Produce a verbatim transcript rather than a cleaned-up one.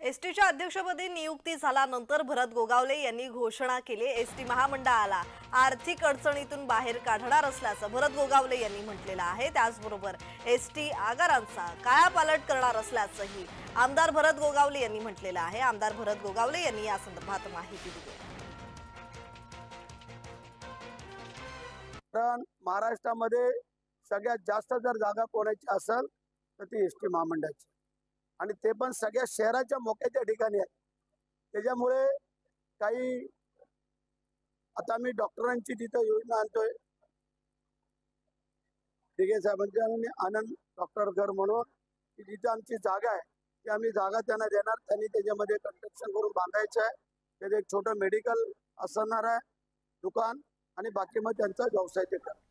एसटीच्या अध्यक्षपदी नियुक्ती झाल्यानंतर भरत गोगावले यांनी घोषणा केली। एसटी महामंडळाला आर्थिक अडचणीतून बाहेर काढणार असल्याचं भरत गोगावले यांनी म्हटलेलं आहे। त्याचबरोबर एसटी आगारांचा कायापालट करणार असल्याचंही आमदार भरत गोगावले यांनी म्हटलेलं आहे। आमदार भरत गोगावले यांनी या संदर्भात माहिती दिली आहे। महाराष्ट्रामध्ये सगळ्यात जास्त जर जागा कोणाची असेल तर ती एसटी महामंडळाची, आणि ते पण सगळ्या शहराच्या मोक्याच्या ठिकाणी आहे। त्याच्यामुळे काही आता मी डॉक्टरांची तिथे योजना आणतोय, दिघे साहेबांच्या आनंद डॉक्टर घर म्हणून की जिथे आमची जागा आहे ती आम्ही जागा त्यांना देणार। त्यांनी त्याच्यामध्ये कन्स्ट्रक्शन करून बांधायचं आहे। त्याचे एक छोटं मेडिकल असणार आहे, दुकान, आणि बाकी मग त्यांचा व्यवसाय ते करणार।